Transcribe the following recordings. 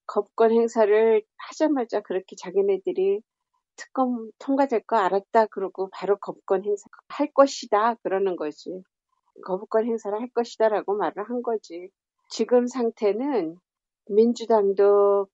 거부권 행사를 하자마자 그렇게 자기네들이 특검 통과될 거 알았다 그러고 바로 거부권 행사할 것이다 그러는 거지. 거부권 행사를 할 것이다라고 말을 한 거지. 지금 상태는 민주당도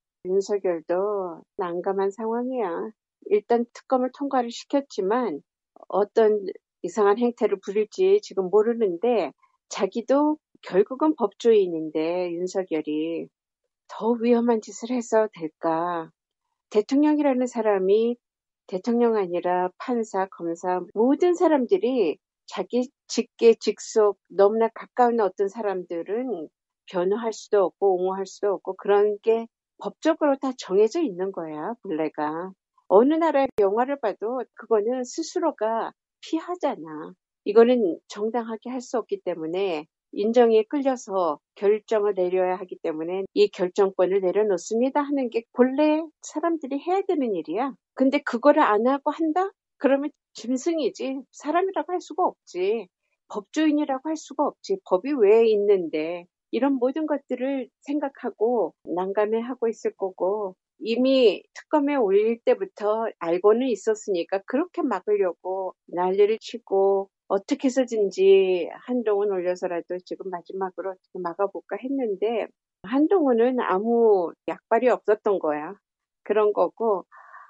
윤석열도 난감한 상황이야. 일단 특검을 통과를 시켰지만 어떤 이상한 행태를 부릴지 지금 모르는데 자기도 결국은 법조인인데 윤석열이 더 위험한 짓을 해서 될까? 대통령이라는 사람이 대통령 아니라 판사, 검사 모든 사람들이 자기 직계, 직속 너무나 가까운 어떤 사람들은 변호할 수도 없고 옹호할 수도 없고 그런 게 법적으로 다 정해져 있는 거야, 본래가. 어느 나라의 영화를 봐도 그거는 스스로가 피하잖아. 이거는 정당하게 할 수 없기 때문에 인정에 끌려서 결정을 내려야 하기 때문에 이 결정권을 내려놓습니다 하는 게 본래 사람들이 해야 되는 일이야. 근데 그거를 안 하고 한다? 그러면 짐승이지. 사람이라고 할 수가 없지. 법조인이라고 할 수가 없지. 법이 왜 있는데. 이런 모든 것들을 생각하고 난감해하고 있을 거고 이미 특검에 올릴 때부터 알고는 있었으니까 그렇게 막으려고 난리를 치고 어떻게 해서든지 한동훈 올려서라도 지금 마지막으로 어떻게 막아볼까 했는데 한동훈은 아무 약발이 없었던 거야. 그런 거고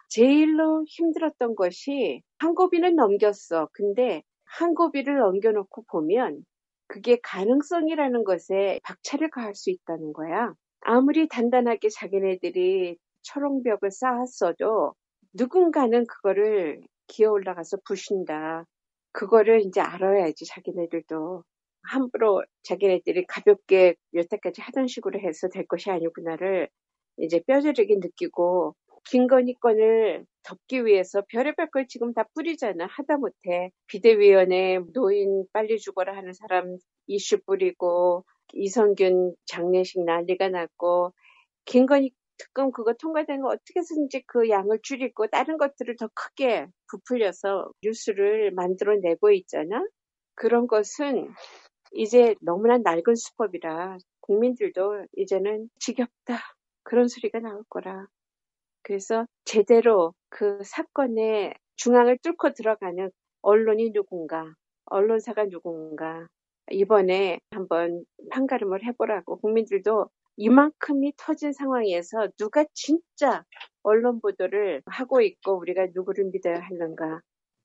제일로 힘들었던 것이 한 고비는 넘겼어. 근데 한 고비를 넘겨놓고 보면 그게 가능성이라는 것에 박차를 가할 수 있다는 거야. 아무리 단단하게 자기네들이 초롱벽을 쌓았어도 누군가는 그거를 기어 올라가서 부신다. 그거를 이제 알아야지 자기네들도. 함부로 자기네들이 가볍게 여태까지 하던 식으로 해서 될 것이 아니구나를 이제 뼈저리게 느끼고 김건희 건을 덮기 위해서 별의별 걸 지금 다 뿌리잖아. 하다못해 비대위원회 노인 빨리 죽어라 하는 사람 이슈 뿌리고 이성균 장례식 난리가 났고 김건희 특검 그거 통과된 거 어떻게 해서든지 그 양을 줄이고 다른 것들을 더 크게 부풀려서 뉴스를 만들어내고 있잖아. 그런 것은 이제 너무나 낡은 수법이라 국민들도 이제는 지겹다. 그런 소리가 나올 거라. 그래서 제대로 그 사건의 중앙을 뚫고 들어가는 언론이 누군가, 언론사가 누군가, 이번에 한번 판가름을 해보라고 국민들도 이만큼이 터진 상황에서 누가 진짜 언론 보도를 하고 있고 우리가 누구를 믿어야 하는가.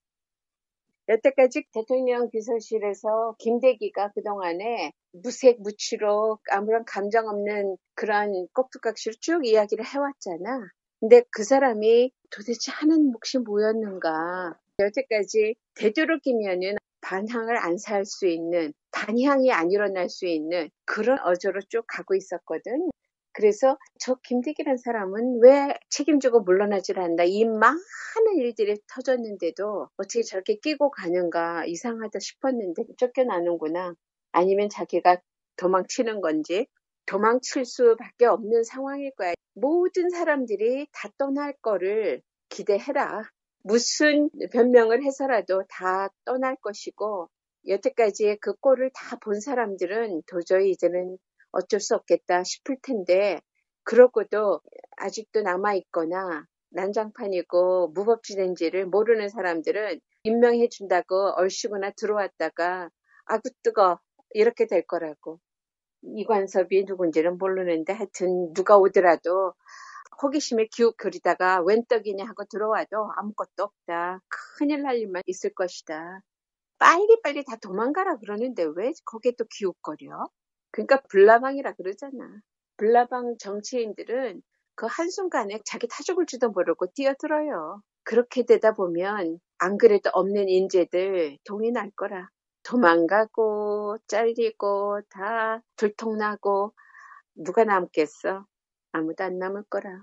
여태까지 대통령 비서실에서 김대기가 그동안에 무색 무취로 아무런 감정 없는 그런 꼭두각시로 쭉 이야기를 해왔잖아. 근데 그 사람이 도대체 하는 몫이 뭐였는가. 여태까지 되도록이면은 반항을 안 살 수 있는, 반향이 안 일어날 수 있는 그런 어조로 쭉 가고 있었거든. 그래서 저 김대기란 사람은 왜 책임지고 물러나질 않나. 이 많은 일들이 터졌는데도 어떻게 저렇게 끼고 가는가 이상하다 싶었는데 쫓겨나는구나. 아니면 자기가 도망치는 건지. 도망칠 수밖에 없는 상황일 거야. 모든 사람들이 다 떠날 거를 기대해라. 무슨 변명을 해서라도 다 떠날 것이고 여태까지 그 꼴을 다 본 사람들은 도저히 이제는 어쩔 수 없겠다 싶을 텐데 그러고도 아직도 남아있거나 난장판이고 무법지대인지를 모르는 사람들은 임명해 준다고 얼씨구나 들어왔다가 아구 뜨거 이렇게 될 거라고. 이관섭이 누군지는 모르는데 하여튼 누가 오더라도 호기심에 기웃거리다가 웬 떡이냐 하고 들어와도 아무것도 없다. 큰일 날 일만 있을 것이다. 빨리빨리 다 도망가라 그러는데 왜 거기에 또 기웃거려? 그러니까 불나방이라 그러잖아. 불나방 정치인들은 그 한순간에 자기 타 죽을지도 모르고 뛰어들어요. 그렇게 되다 보면 안 그래도 없는 인재들 동이 날 거라. 도망가고 잘리고 다 들통나고 누가 남겠어? 아무도 안 남을 거라.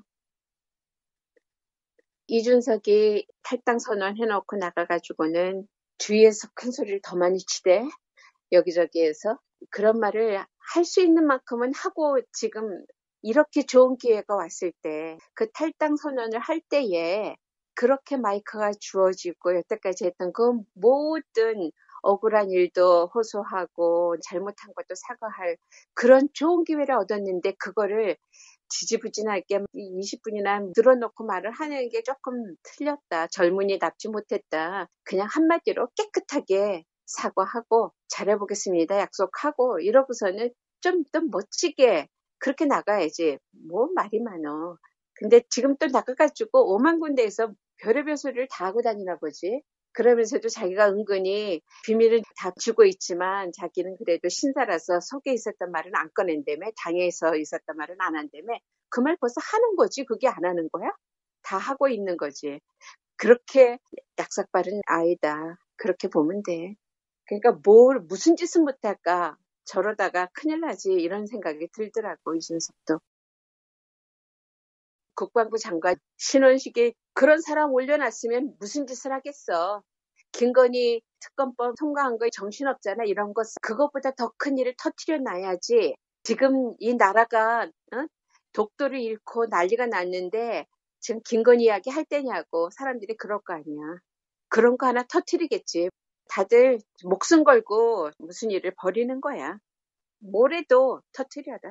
이준석이 탈당 선언 해놓고 나가가지고는 주위에서 큰 소리를 더 많이 치대. 여기저기에서. 그런 말을 할 수 있는 만큼은 하고 지금 이렇게 좋은 기회가 왔을 때 그 탈당 선언을 할 때에 그렇게 마이크가 주어지고 여태까지 했던 그 모든 억울한 일도 호소하고 잘못한 것도 사과할 그런 좋은 기회를 얻었는데 그거를 지지부진하게 20분이나 늘어놓고 말을 하는 게 조금 틀렸다. 젊은이 답지 못했다. 그냥 한마디로 깨끗하게 사과하고 잘해보겠습니다. 약속하고 이러고서는 좀 더 멋지게 그렇게 나가야지. 뭐 말이 많어. 근데 지금 또 나가가지고 5만 군데에서 별의별 소리를 다 하고 다니나 보지. 그러면서도 자기가 은근히 비밀을 다 쥐고 있지만 자기는 그래도 신사라서 속에 있었던 말은 안 꺼낸다며, 당에서 있었던 말은 안 한다며. 그 말 벌써 하는 거지. 그게 안 하는 거야? 다 하고 있는 거지. 그렇게 약삭빠른 아이다. 그렇게 보면 돼. 그러니까 무슨 짓을 못할까? 저러다가 큰일 나지. 이런 생각이 들더라고, 이준석도. 국방부 장관 신원식이 그런 사람 올려놨으면 무슨 짓을 하겠어. 김건희 특검법 통과한 거 정신없잖아. 이런 거 그것보다 더 큰 일을 터뜨려 놔야지. 지금 이 나라가 독도를 잃고 난리가 났는데 지금 김건희 이야기 할 때냐고 사람들이 그럴 거 아니야. 그런 거 하나 터뜨리겠지. 다들 목숨 걸고 무슨 일을 벌이는 거야. 뭐래도 터뜨려라.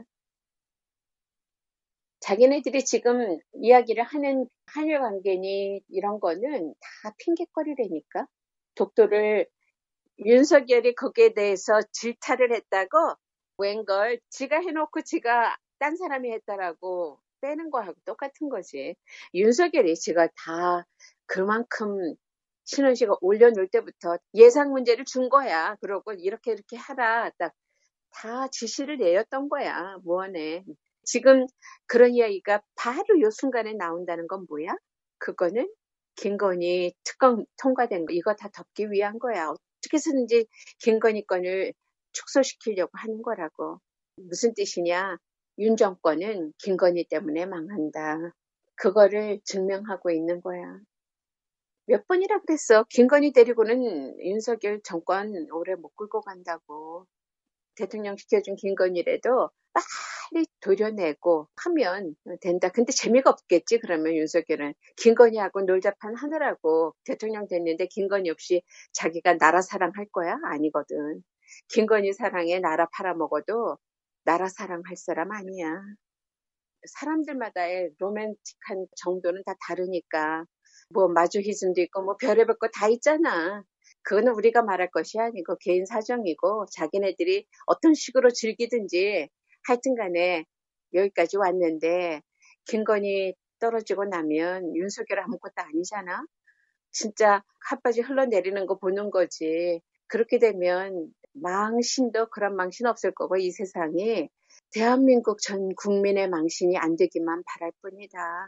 자기네들이 지금 이야기를 하는 한일 관계니 이런 거는 다 핑계거리라니까. 독도를 윤석열이 거기에 대해서 질타를 했다고 웬걸 지가 해놓고 지가 딴 사람이 했다라고 빼는 거하고 똑같은 거지. 윤석열이 지가 다 그만큼 신원식을 올려놓을 때부터 예상 문제를 준 거야. 그러고 이렇게 하라 딱 다 지시를 내렸던 거야. 뭐하네. 지금 그런 이야기가 바로 요 순간에 나온다는 건 뭐야? 그거는 김건희 특검 통과된 거 이거 다 덮기 위한 거야. 어떻게 해서든지 김건희 건을 축소시키려고 하는 거라고. 무슨 뜻이냐? 윤 정권은 김건희 때문에 망한다. 그거를 증명하고 있는 거야. 몇 번이라 그랬어. 김건희 데리고는 윤석열 정권 오래 못 끌고 간다고. 대통령 시켜준 김건희라도 빨리 도려내고 하면 된다. 근데 재미가 없겠지. 그러면 윤석열은 김건희하고 놀자판 하느라고 대통령 됐는데 김건희 없이 자기가 나라 사랑할 거야? 아니거든. 김건희 사랑에 나라 팔아먹어도 나라 사랑할 사람 아니야. 사람들마다의 로맨틱한 정도는 다 다르니까 뭐 마조히즘도 있고 뭐 별의별 거 다 있잖아. 그거는 우리가 말할 것이 아니고 개인 사정이고 자기네들이 어떤 식으로 즐기든지 하여튼 간에 여기까지 왔는데 김건희 떨어지고 나면 윤석열 아무것도 아니잖아. 진짜 핫바지 흘러내리는 거 보는 거지. 그렇게 되면 망신도 그런 망신 없을 거고 이 세상에 대한민국 전 국민의 망신이 안 되기만 바랄 뿐이다.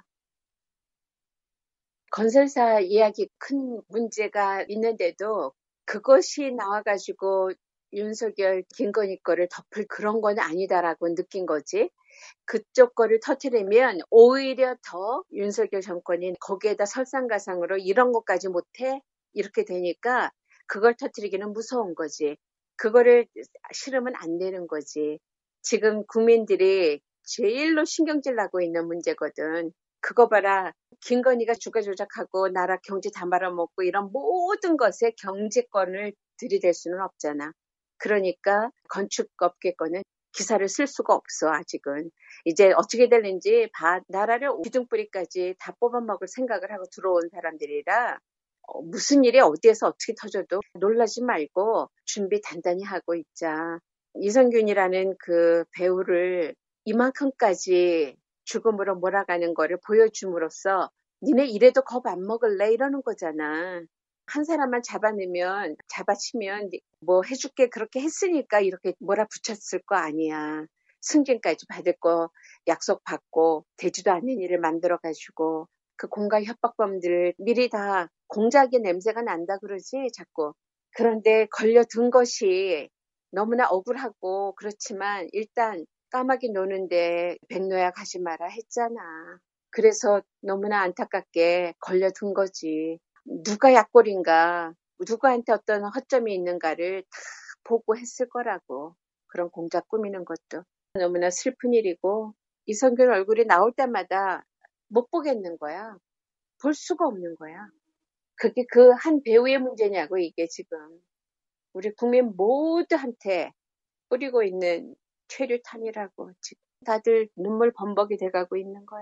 건설사 이야기 큰 문제가 있는데도 그것이 나와가지고 윤석열, 김건희 거를 덮을 그런 건 아니다라고 느낀 거지. 그쪽 거를 터트리면 오히려 더 윤석열 정권이 거기에다 설상가상으로 이런 것까지 못해? 이렇게 되니까 그걸 터트리기는 무서운 거지. 그거를 싫으면 안 되는 거지. 지금 국민들이 제일로 신경질 나고 있는 문제거든. 그거 봐라. 김건희가 주가 조작하고 나라 경제 다 말아먹고 이런 모든 것에 경제권을 들이댈 수는 없잖아. 그러니까 건축업계 거는 기사를 쓸 수가 없어 아직은. 이제 어떻게 될는지 나라를 기둥뿌리까지 다 뽑아먹을 생각을 하고 들어온 사람들이라 무슨 일이 어디에서 어떻게 터져도 놀라지 말고 준비 단단히 하고 있자. 이성균이라는 그 배우를 이만큼까지 죽음으로 몰아가는 거를 보여줌으로써 니네 이래도 겁 안 먹을래? 이러는 거잖아. 한 사람만 잡아치면 뭐 해줄게 그렇게 했으니까 이렇게 몰아붙였을 거 아니야. 승진까지 받을 거 약속 받고 되지도 않는 일을 만들어가지고 그 공갈 협박범들 미리 다 공작의 냄새가 난다 그러지 자꾸. 그런데 걸려든 것이 너무나 억울하고 그렇지만 일단 까마귀 노는데 백노야 가지 마라 했잖아. 그래서 너무나 안타깝게 걸려든 거지. 누가 약골인가, 누구한테 어떤 허점이 있는가를 다 보고 했을 거라고. 그런 공작 꾸미는 것도. 너무나 슬픈 일이고 이성균 얼굴이 나올 때마다 못 보겠는 거야. 볼 수가 없는 거야. 그게 그 한 배우의 문제냐고 이게 지금. 우리 국민 모두한테 뿌리고 있는 최루탄이라고 지금. 다들 눈물 범벅이 돼가고 있는 거야.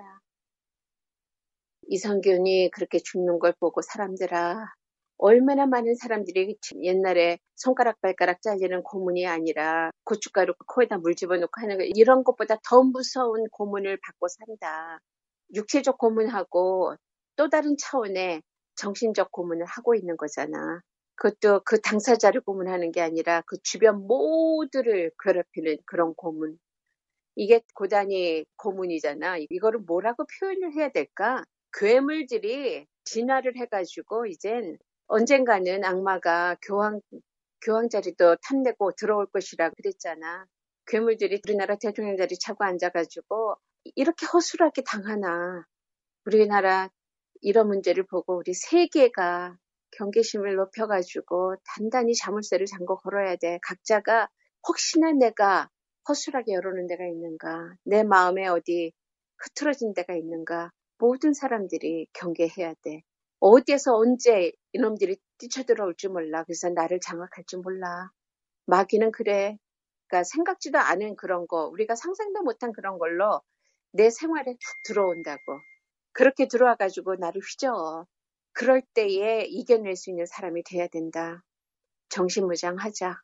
이성균이 그렇게 죽는 걸 보고 사람들아, 얼마나 많은 사람들이 옛날에 손가락 발가락 잘리는 고문이 아니라 고춧가루 코에다 물 집어넣고 하는 거, 이런 것보다 더 무서운 고문을 받고 산다. 육체적 고문하고 또 다른 차원의 정신적 고문을 하고 있는 거잖아. 그것도 그 당사자를 고문하는 게 아니라 그 주변 모두를 괴롭히는 그런 고문. 이게 고단위 고문이잖아. 이거를 뭐라고 표현을 해야 될까? 괴물들이 진화를 해가지고 이젠 언젠가는 악마가 교황 자리도 탐내고 들어올 것이라 그랬잖아. 괴물들이 우리나라 대통령 자리 차고 앉아가지고 이렇게 허술하게 당하나. 우리나라 이런 문제를 보고 우리 세계가 경계심을 높여가지고 단단히 자물쇠를 잠궈 걸어야 돼. 각자가 혹시나 내가 허술하게 열어놓은 데가 있는가, 내 마음에 어디 흐트러진 데가 있는가, 모든 사람들이 경계해야 돼. 어디에서 언제 이놈들이 뛰쳐들어올지 몰라. 그래서 나를 장악할지 몰라. 마귀는 그래. 그러니까 생각지도 않은 그런 거, 우리가 상상도 못한 그런 걸로 내 생활에 툭 들어온다고. 그렇게 들어와가지고 나를 휘저어. 그럴 때에 이겨낼 수 있는 사람이 돼야 된다. 정신무장하자.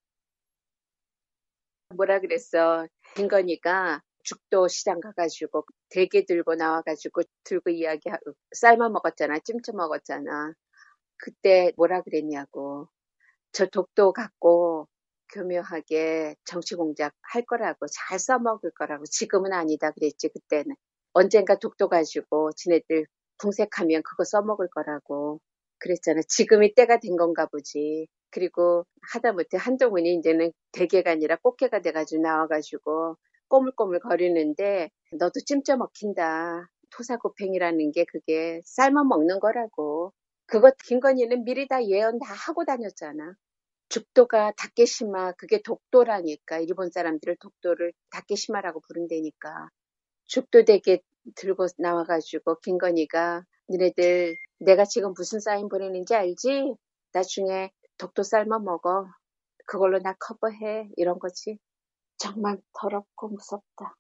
뭐라 그랬어. 김건희가 죽도 시장 가가지고 대게 들고 나와가지고 들고 이야기하고 삶아 먹었잖아. 찜쪄 먹었잖아. 그때 뭐라 그랬냐고. 저 독도 갖고 교묘하게 정치공작 할 거라고, 잘 써먹을 거라고. 지금은 아니다 그랬지. 그때는 언젠가 독도 가지고 지네들 궁색하면 그거 써먹을 거라고 그랬잖아. 지금이 때가 된 건가 보지. 그리고 하다못해 한동훈이 이제는 대개가 아니라 꽃게가 돼가지고 나와가지고 꼬물꼬물 거리는데, 너도 찜쪄 먹힌다. 토사구팽이라는 게 그게 삶아 먹는 거라고. 그것 김건희는 미리 다 예언 다 하고 다녔잖아. 죽도가 다케시마, 그게 독도라니까. 일본 사람들을 독도를 다케시마라고 부른다니까. 죽도 되게 들고 나와가지고 김건희가 니네들 내가 지금 무슨 사인 보내는지 알지? 나중에 독도 삶아 먹어. 그걸로 나 커버해. 이런 거지. 정말 더럽고 무섭다.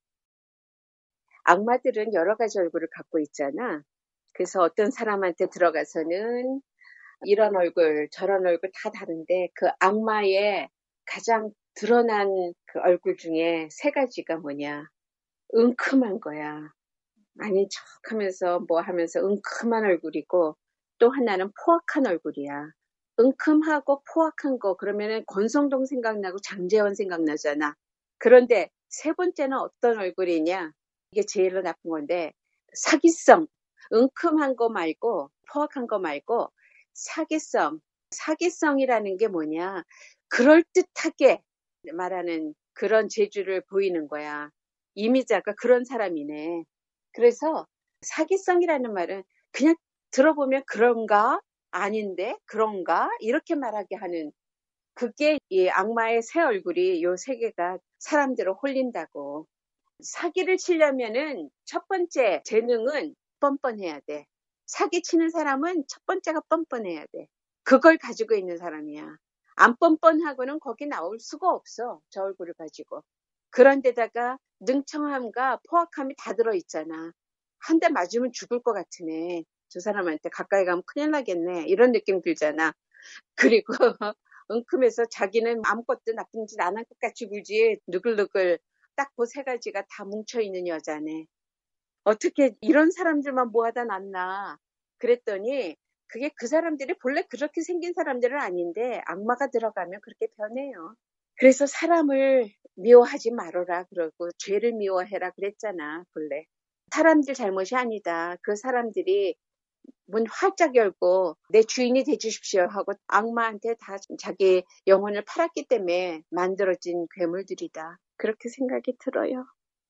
악마들은 여러 가지 얼굴을 갖고 있잖아. 그래서 어떤 사람한테 들어가서는 이런 얼굴, 저런 얼굴 다 다른데 그 악마의 가장 드러난 그 얼굴 중에 세 가지가 뭐냐. 은큼한 거야. 아닌 척 하면서 뭐 하면서 은큼한 얼굴이고, 또 하나는 포악한 얼굴이야. 은큼하고 포악한 거 그러면은 권성동 생각나고 장제원 생각나잖아. 그런데 세 번째는 어떤 얼굴이냐? 이게 제일로 나쁜 건데, 사기성. 은큼한 거 말고 포악한 거 말고 사기성. 사기성이라는 게 뭐냐? 그럴듯하게 말하는 그런 재주를 보이는 거야. 이미자가 그런 사람이네. 그래서 사기성이라는 말은 그냥 들어보면 그런가? 아닌데? 그런가? 이렇게 말하게 하는, 그게 이 악마의 새 얼굴이 요 세 개가 사람들을 홀린다고. 사기를 치려면은 첫 번째 재능은 뻔뻔해야 돼. 사기 치는 사람은 첫 번째가 뻔뻔해야 돼. 그걸 가지고 있는 사람이야. 안 뻔뻔하고는 거기 나올 수가 없어. 저 얼굴을 가지고. 그런데다가 능청함과 포악함이 다 들어있잖아. 한 대 맞으면 죽을 것 같으네. 저 사람한테 가까이 가면 큰일 나겠네. 이런 느낌 들잖아. 그리고 은큼해서 자기는 아무것도 나쁜 짓 안 한 것 같이 굴지 누글누글 딱 그 세 가지가 다 뭉쳐있는 여자네. 어떻게 이런 사람들만 모아다 놨나. 그랬더니 그게 그 사람들이 본래 그렇게 생긴 사람들은 아닌데 악마가 들어가면 그렇게 변해요. 그래서 사람을 미워하지 말아라 그러고 죄를 미워해라 그랬잖아. 본래 사람들 잘못이 아니다. 그 사람들이 문 활짝 열고 내 주인이 돼주십시오 하고 악마한테 다 자기 영혼을 팔았기 때문에 만들어진 괴물들이다. 그렇게 생각이 들어요.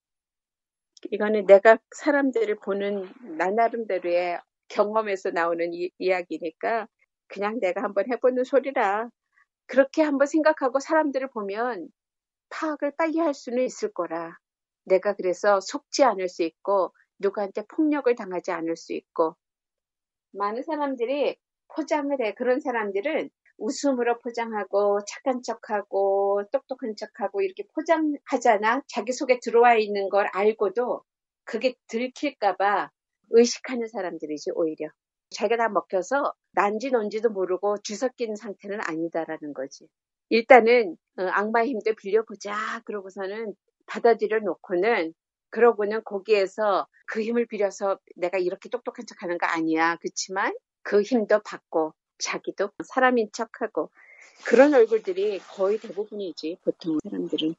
이거는 내가 사람들을 보는 나 나름대로의 경험에서 나오는 이야기니까 그냥 내가 한번 해보는 소리라. 그렇게 한번 생각하고 사람들을 보면 파악을 빨리 할 수는 있을 거라. 내가 그래서 속지 않을 수 있고 누구한테 폭력을 당하지 않을 수 있고. 많은 사람들이 포장을 해. 그런 사람들은 웃음으로 포장하고 착한 척하고 똑똑한 척하고 이렇게 포장하잖아. 자기 속에 들어와 있는 걸 알고도 그게 들킬까봐 의식하는 사람들이지 오히려. 자기가 다 먹혀서 난지 뭔지도 모르고 뒤섞인 상태는 아니다라는 거지. 일단은 악마의 힘도 빌려보자 그러고서는 받아들여 놓고는 그러고는 거기에서 그 힘을 빌려서 내가 이렇게 똑똑한 척하는 거 아니야. 그렇지만 그 힘도 받고 자기도 사람인 척하고 그런 얼굴들이 거의 대부분이지 보통 사람들은.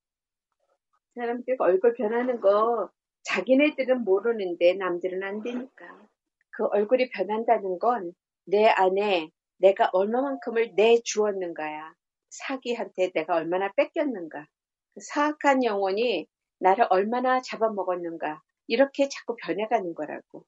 사람들 얼굴 변하는 거 자기네들은 모르는데 남들은 안 되니까. 그 얼굴이 변한다는 건 내 안에 내가 얼마만큼을 내주었는가야. 사기한테 내가 얼마나 뺏겼는가. 그 사악한 영혼이 나를 얼마나 잡아먹었는가. 이렇게 자꾸 변해가는 거라고.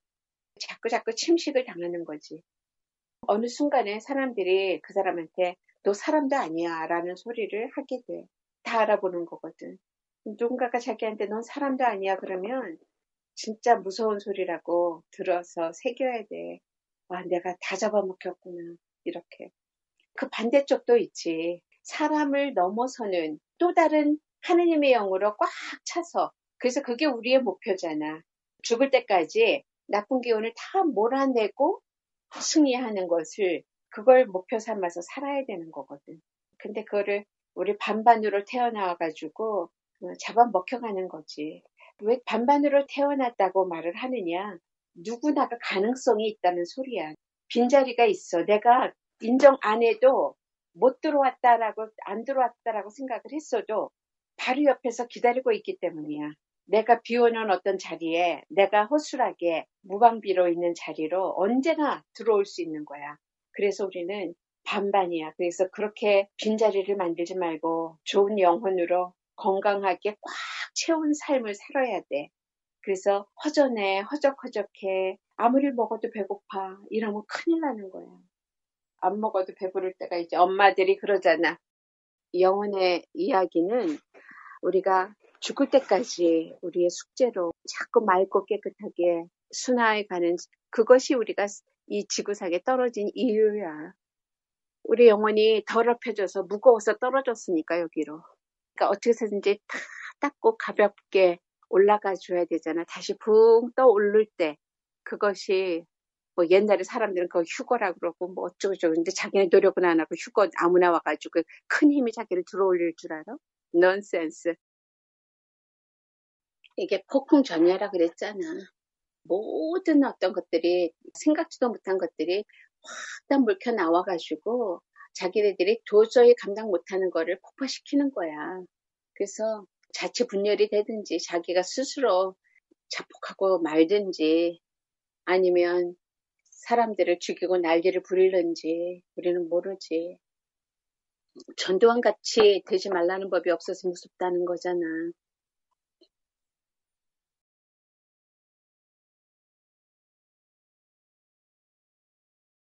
자꾸 침식을 당하는 거지. 어느 순간에 사람들이 그 사람한테 너 사람도 아니야 라는 소리를 하게 돼. 다 알아보는 거거든. 누군가가 자기한테 넌 사람도 아니야 그러면 진짜 무서운 소리라고 들어서 새겨야 돼. 와, 내가 다 잡아먹혔구나. 이렇게. 그 반대쪽도 있지. 사람을 넘어서는 또 다른 하느님의 영으로 꽉 차서. 그래서 그게 우리의 목표잖아. 죽을 때까지 나쁜 기운을 다 몰아내고 승리하는 것을 그걸 목표 삼아서 살아야 되는 거거든. 근데 그거를 우리 반반으로 태어나와가지고 잡아먹혀가는 거지. 왜 반반으로 태어났다고 말을 하느냐? 누구나가 가능성이 있다는 소리야. 빈자리가 있어. 내가 인정 안 해도 못 들어왔다라고 안 들어왔다라고 생각을 했어도 바로 옆에서 기다리고 있기 때문이야. 내가 비워놓은 어떤 자리에 내가 허술하게 무방비로 있는 자리로 언제나 들어올 수 있는 거야. 그래서 우리는 반반이야. 그래서 그렇게 빈자리를 만들지 말고 좋은 영혼으로 건강하게 꽉 채운 삶을 살아야 돼. 그래서 허전해, 허적허적해, 아무리 먹어도 배고파 이러면 큰일 나는 거야. 안 먹어도 배부를 때가 있지. 엄마들이 그러잖아. 영혼의 이야기는 우리가 죽을 때까지 우리의 숙제로 자꾸 맑고 깨끗하게 순화해 가는 그것이 우리가 이 지구상에 떨어진 이유야. 우리 영혼이 더럽혀져서 무거워서 떨어졌으니까 여기로. 그러니까 어떻게 해서든지 다 닦고 가볍게 올라가 줘야 되잖아. 다시 붕 떠오를 때 그것이 뭐 옛날에 사람들은 그거 휴거라 그러고 뭐 어쩌고저쩌고 근데 자기네 노력은 안 하고 휴거 아무나 와가지고 큰 힘이 자기를 들어올릴 줄 알아? 넌센스. 이게 폭풍전야라 그랬잖아. 모든 어떤 것들이 생각지도 못한 것들이 확 다 물켜 나와가지고 자기네들이 도저히 감당 못하는 거를 폭파시키는 거야. 그래서 자체 분열이 되든지 자기가 스스로 자폭하고 말든지 아니면 사람들을 죽이고 난리를 부리는지 우리는 모르지. 전두환 같이 되지 말라는 법이 없어서 무섭다는 거잖아.